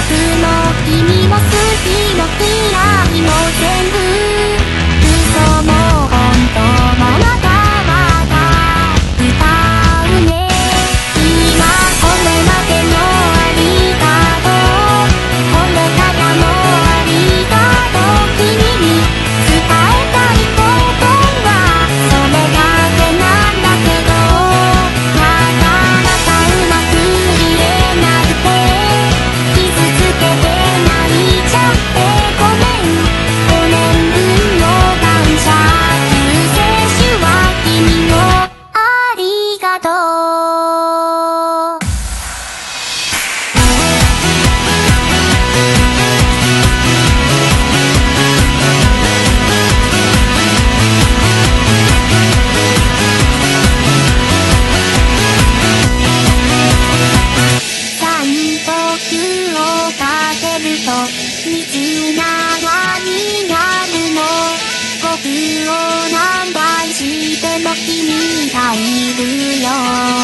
の君も好きも嫌いも全部嘘も本当もまだまだ歌うね。今これまでのありがとう、これからもありがとう。君に伝えたいことはそれだけなんだけど、なかなかうまく言えなくて傷つけて泣いちゃってごめん。5年分の感謝救世主は君のありがとう。3と9をかけると水ながになるの。僕を何倍しても君がいるよ。